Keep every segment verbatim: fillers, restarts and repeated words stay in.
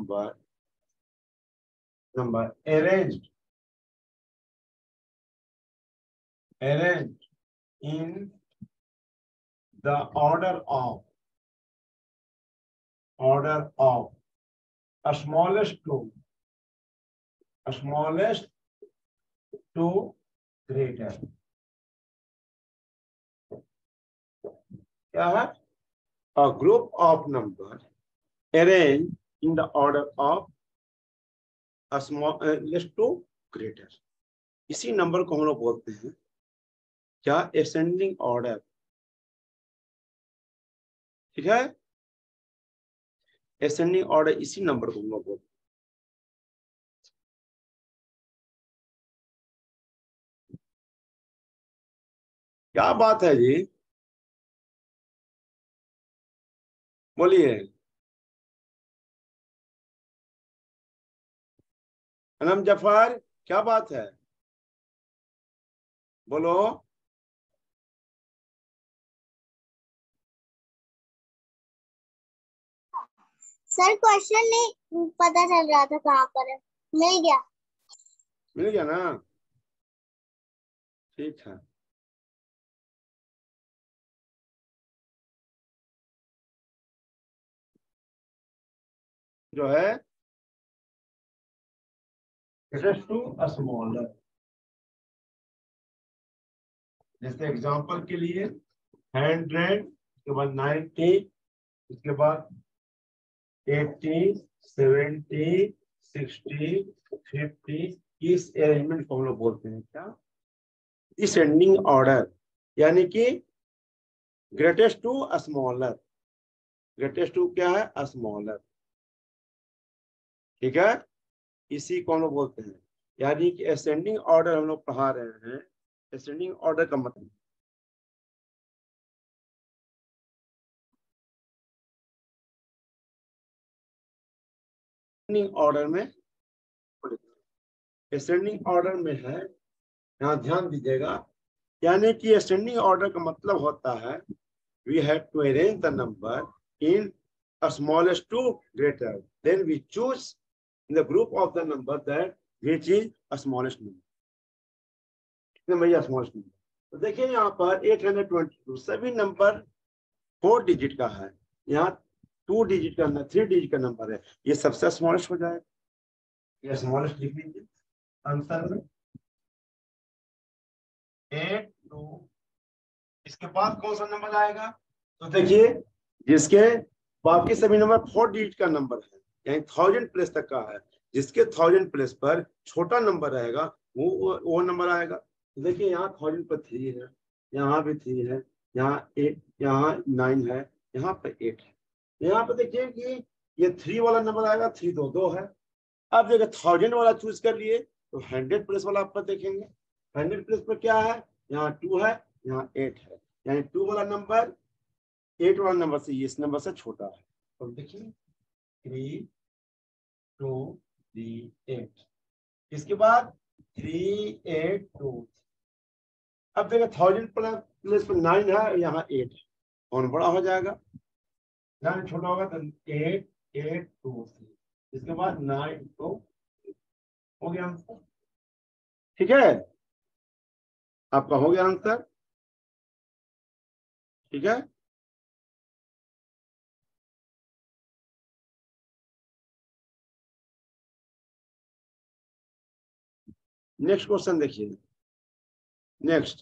number number arranged arranged in the order of order of a smallest to a smallest to greater. क्या है? A group of numbers arranged in the order of a smallest to greater. इसी number को हम लोग बोलते हैं क्या? ascending order. ठीक है? ascending order इसी नंबर को हम लोग बोलते हैं. क्या बात है जी? बोलिए. अनम जफर, क्या बात है? बोलो. सर क्वेश्चन नहीं पता चल रहा था कहाँ पर है. मिल गया. मिल गया ना? ठीक है. जो है टू अ स्मॉलर. जैसे एग्जांपल के लिए हंड्रेड, उसके बाद नाइन्टी, उसके बाद एट्टी, सेवेंटी, सिक्सटी, फिफ्टी. इस अरेंजमेंट को हम लोग बोलते हैं क्या? Descending order. यानी कि greatest to smaller. Greatest to क्या है? स्मॉलर. ठीक है? इसी को हम लोग बोलते हैं. यानी कि असेंडिंग ऑर्डर हम लोग पढ़ा रहे हैं. असेंडिंग ऑर्डर का मतलब ऑर्डर में असेंडिंग ऑर्डर में है. यहाँ ध्यान दीजिएगा. यानी कि असेंडिंग ऑर्डर का मतलब होता है we have to arrange the number in a smallest to greater, then we choose in the group of the number that which is a smallest number. Smallest number. तो देखिए यहाँ पर एट हंड्रेड ट्वेंटी टू सभी number four digit का है. यहाँ two digit का, three digit का नंबर है. ये सबसे स्मॉलेस्ट हो जाएगा. ये स्मॉलेस्ट लिख लीजिए आंसर में एट टू. इसके बाद कौन सा नंबर आएगा? तो देखिए जिसके बाकी सभी नंबर फोर डिजिट का नंबर है, यानी थाउजेंड प्लेस तक का है, जिसके थाउजेंड प्लेस पर छोटा नंबर रहेगा वो वो, वो नंबर आएगा. तो देखिए यहाँ थाउजेंड पर थ्री है, यहाँ भी थ्री है, यहाँ एट, यहाँ नाइन है, यहाँ पर एट है. यहाँ पर देखिए कि ये थ्री वाला नंबर आएगा. थ्री दो दो है. अब देखिए थाउजेंड वाला चूज कर लिए तो हंड्रेड प्लेस वाला आप पर देखेंगे. हंड्रेड प्लेस पर क्या है? यहाँ टू है, यहाँ एट है. यानी टू वाला नंबर एट वाला नंबर से इस नंबर से छोटा है. तो देखिए थ्री टू थ्री एट. इसके बाद थ्री एट टू. अब देखिए थाउजेंड प्लेस पर नाइन है, यहाँ एट है. कौन बड़ा हो जाएगा? नाइन छोटा होगा तो एट एट टू थ्री. इसके बाद नाइन टू हो गया आंसर. ठीक है? आपका हो गया आंसर. ठीक है? नेक्स्ट क्वेश्चन देखिए. नेक्स्ट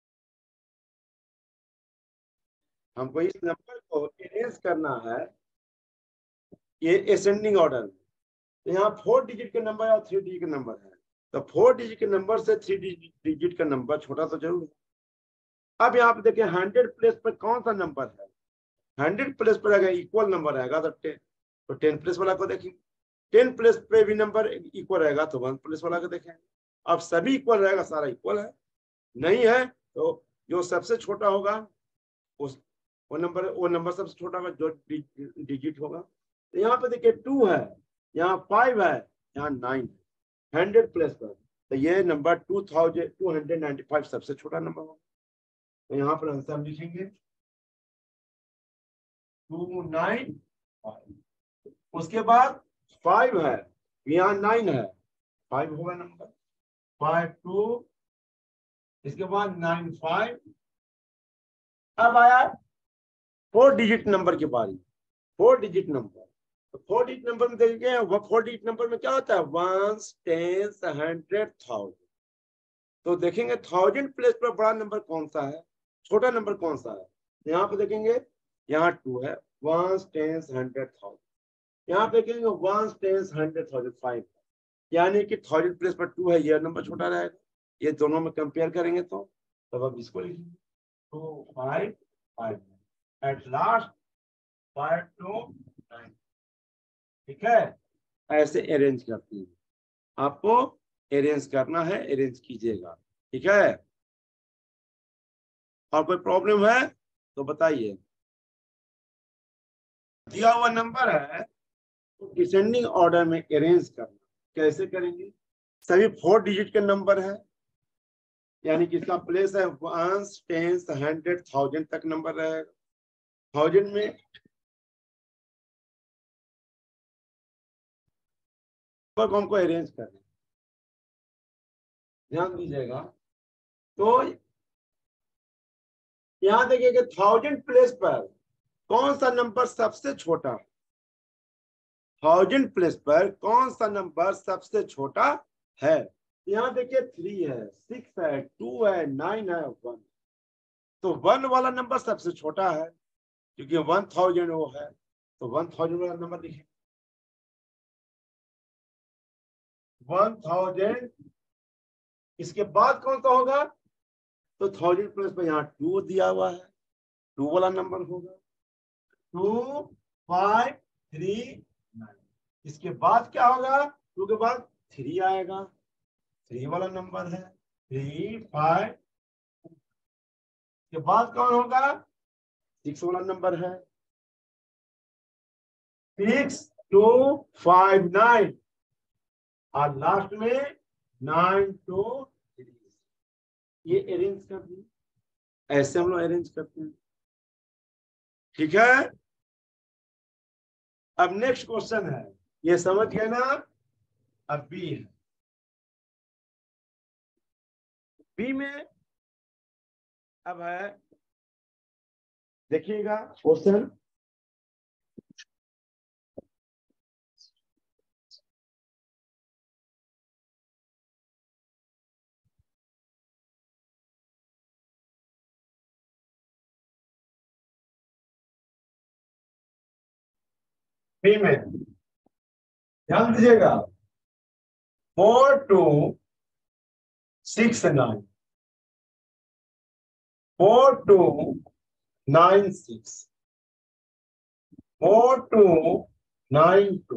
हमको इस नंबर को अरेंज करना है ये असेंडिंग ऑर्डर में. तो यहाँ फोर डिजिट के नंबर और थ्री डिजिट के नंबर है. तो फोर डिजिट के नंबर से थ्री डिजिट का नंबर छोटा तो जरूर है. अब यहाँ पे देखिए हंड्रेड प्लेस पर कौन सा नंबर है? हंड्रेड प्लेस पर अगर इक्वल नंबर रहेगा तो टेन. तो टेन प्लेस वाला को देखेंगे. टेन प्लेस पे भी नंबर इक्वल रहेगा तो वन प्लेस वाला को देखेंगे. अब सभी इक्वल रहेगा, सारा इक्वल है. नहीं है तो जो सबसे छोटा होगा उस वो नंबर वो नंबर सबसे छोटा होगा जो डिजिट होगा. तो यहाँ पे देखिए टू है, यहाँ फाइव है, यहाँ नाइन है. हंड्रेड प्लेस पर तो ये number two thousand two hundred ninety five सबसे छोटा नंबर होगा. तो यहाँ पर आंसर हम लिखेंगे टू नाइन फाइव. उसके बाद फाइव है, यहाँ नाइन है, फाइव होगा नंबर, फाइव टू, इसके बाद नाइन फाइव। अब आया फोर डिजिट नंबर की बारी, फोर डिजिट नंबर। तो फोर डिजिट नंबर में देखिए, वो फोर डिजिट नंबर में क्या होता है, वंस, टेंस, हंड्रेड, थाउजेंड। तो देखेंगे थाउजेंड प्लेस पर बड़ा नंबर कौन सा है, छोटा नंबर कौन सा है। यहाँ पे देखेंगे, यहाँ टू है, वंस, टेंस, हंड्रेड, थाउजेंड। यहाँ पे देखेंगे ones, tens, hundred, thousand, five, यानी कि थाउजेंड प्लेस पर टू है, यह नंबर छोटा रहेगा। ये दोनों में कंपेयर करेंगे तो तब अब इसको लिखेंगे two five five, at last five two nine. ठीक है, ऐसे अरेंज करते हैं, आपको अरेंज करना है, अरेंज कीजिएगा। ठीक है, और कोई प्रॉब्लम है तो बताइए। दिया हुआ नंबर है तो डिसेंडिंग ऑर्डर में अरेंज करना, कैसे करेंगे। सभी फोर डिजिट के नंबर है, यानी कि इसका प्लेस है वंस, टेंस, हंड्रेड, थाउजेंड तक नंबर रहेगा। थाउजेंड में को हमको अरेंज करना, ध्यान दीजिएगा। तो यहां देखिए कि थाउजेंड प्लेस पर कौन सा नंबर सबसे छोटा है, थाउजेंड प्लेस पर कौन सा नंबर सबसे छोटा है। यहाँ देखिए थ्री है, सिक्स है, टू है, नाइन है, वन। तो वन वाला नंबर सबसे छोटा है, क्योंकि वन थाउजेंड वो है, तो वन थाउजेंड वाला नंबर लिखे, वन थाउजेंड। इसके बाद कौन सा होगा, तो थाउजेंड प्लस में यहाँ टू दिया हुआ है, टू वाला नंबर होगा, टू फाइव थ्री नाइन। इसके बाद क्या होगा, टू के बाद थ्री आएगा, थ्री वाला नंबर है, थ्री फाइव। के बाद कौन होगा, सिक्स वाला नंबर है, सिक्स टू फाइव नाइन, और लास्ट में नाइन टू थ्री। ये अरेंज कर दिए, ऐसे हम लोग अरेंज करते हैं। ठीक है, अब नेक्स्ट क्वेश्चन है, ये समझ गए ना। अब बी है, बी में अब है, देखिएगा क्वेश्चन। बी में ध्यान दीजिएगा, four two six nine, four two nine six, four two nine two,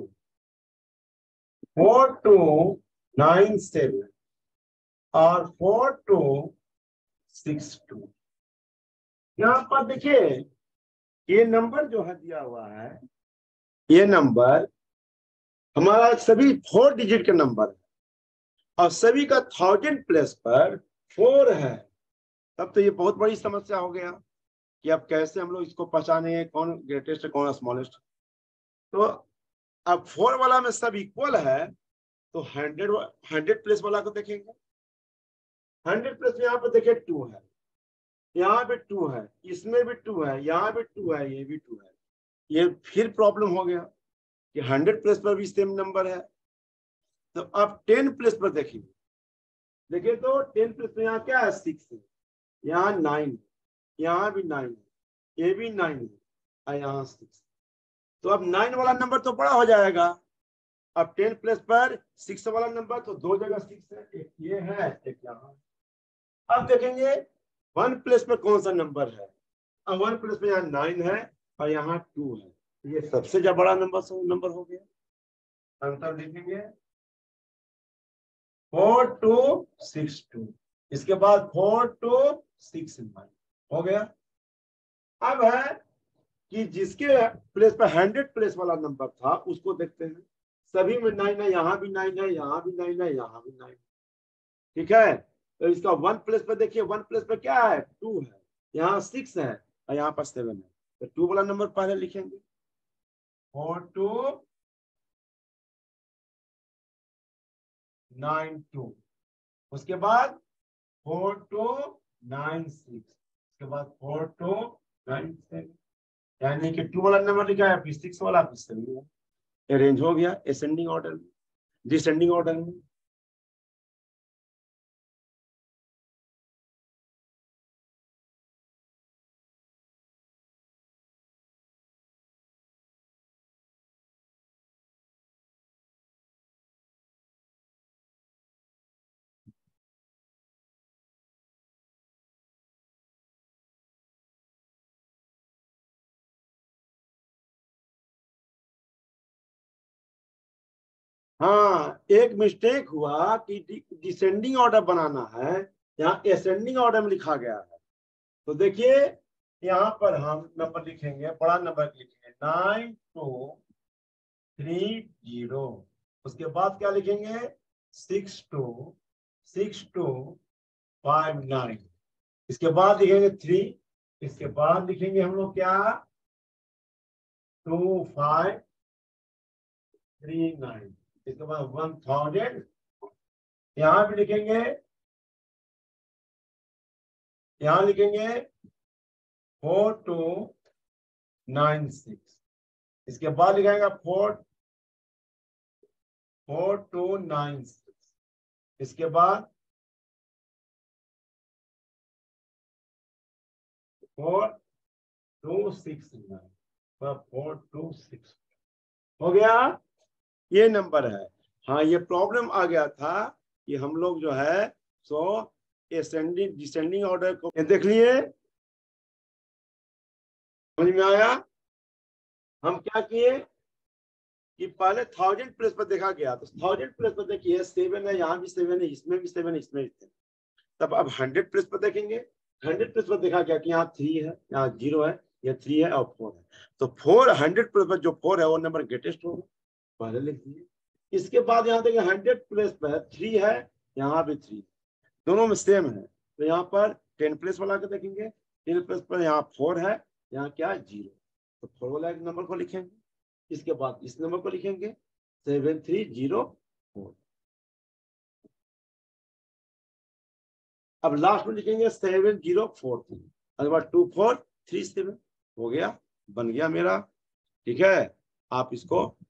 four two nine seven, और फोर टू सिक्स टू। यहां पर देखिए, ये नंबर जो है दिया हुआ है, ये नंबर हमारा सभी फोर डिजिट के नंबर है, और सभी का थाउजेंड प्लेस पर फोर है। तब तो ये बहुत बड़ी समस्या हो गया कि अब कैसे हम लोग इसको पहचाने, कौन ग्रेटेस्ट है कौन स्मॉलेस्ट। तो अब फोर वाला में सब इक्वल है, तो हंड्रेड हंड्रेड प्लेस वाला को देखेंगे, हंड्रेड प्लेस में यहाँ पर देखिए टू है, यहाँ पे टू है, इसमें भी टू है, यहाँ भी टू है, ये भी टू है। ये फिर प्रॉब्लम हो गया कि हंड्रेड प्लेस पर भी सेम नंबर है। तो अब टेन प्लेस पर देखिए, देखिए तो टेन प्लेस में यहाँ क्या है, सिक्स है, यहाँ नाइन है, यहाँ भी नाइन है, ये भी नाइन है, और यहाँ सिक्स। तो अब नाइन वाला नंबर तो बड़ा हो जाएगा। अब टेन प्लेस पर सिक्स वाला नंबर, तो दो जगह सिक्स है, एक ये है, एक यहाँ। अब देखेंगे वन प्लेस पर कौन सा नंबर है। अब वन प्लेस में यहाँ नाइन है और यहाँ टू है, ये सबसे ज्यादा बड़ा नंबर नंबर हो गया। अंतर देखेंगे, फोर टू सिक्स टू, इसके बाद फोर टू सिक्स नाइन हो गया। अब है कि जिसके प्लेस पर हंड्रेड प्लेस वाला नंबर था उसको देखते हैं, सभी में नाइन है, यहाँ भी नाइन है, यहाँ भी नाइन है, यहाँ भी नाइन। ठीक है, तो इसका वन प्लेस पर देखिए, वन प्लेस पर क्या है, टू है, यहाँ सिक्स है, और यहाँ पर सेवन है। तो टू वाला नंबर पहले लिखेंगे, फोर टू नाइन टू, उसके बाद फोर टू नाइन सिक्स, उसके बाद फोर टू नाइन सेवन, यानी कि टू वाला नंबर लिखा है, फिर सिक्स वाला, फिर सेवन वाला। अरेंज हो गया असेंडिंग ऑर्डर में, डिसेंडिंग ऑर्डर में। हाँ, एक मिस्टेक हुआ कि डिसेंडिंग ऑर्डर बनाना है, यहाँ असेंडिंग ऑर्डर में लिखा गया है। तो देखिए यहाँ पर हम नंबर लिखेंगे, बड़ा नंबर लिखेंगे नाइन टू थ्री जीरो, उसके बाद क्या लिखेंगे six two six two five nine, इसके बाद लिखेंगे थ्री, इसके बाद लिखेंगे हम लोग क्या टू फाइव थ्री नाइन, इसके बाद वन थाउजेंड, यहाँ भी लिखेंगे, यहाँ लिखेंगे फोर टू नाइन सिक्स, इसके बाद लिखाएगा four four two nine six, इसके बाद four two six nine, four two six, हो गया, ये नंबर है। हाँ, ये प्रॉब्लम आ गया था कि हम लोग जो है सो असेंडिंग डिसेंडिंग ऑर्डर को देख लिए, समझ में आया। हम क्या किए कि पहले थाउजेंड प्लेस पर देखा गया, तो थाउजेंड प्लेस पर देखिए सेवन है, यहाँ भी सेवन है, इसमें भी सेवन है, इसमें भी सेवन। तब अब हंड्रेड प्लेस पर देखेंगे, हंड्रेड प्लेस पर देखा गया कि यहाँ थ्री है, यहाँ जीरो है, यहाँ थ्री है और फोर है। तो फोर हंड्रेड प्लेस पर जो फोर है वो नंबर ग्रेटेस्ट होगा, पहले लिख दिए। इसके बाद यहाँ देखिए हंड्रेड प्लेस पर थ्री है, यहाँ भी थ्री, दोनों में सेम है। तो यहाँ पर टेन प्लेस वाला के देखेंगे, टेन प्लेस पर यहाँ फोर है, यहाँ क्या है जीरो, तो फोर वाला एक नंबर को लिखेंगे, इसके बाद इस नंबर को लिखेंगे सेवन थ्री जीरो फोर। अब लास्ट में लिखेंगे सेवन जीरो फोर थ्री, अथवा टू फोर थ्री सेवन, हो गया, बन गया मेरा। ठीक है, आप इसको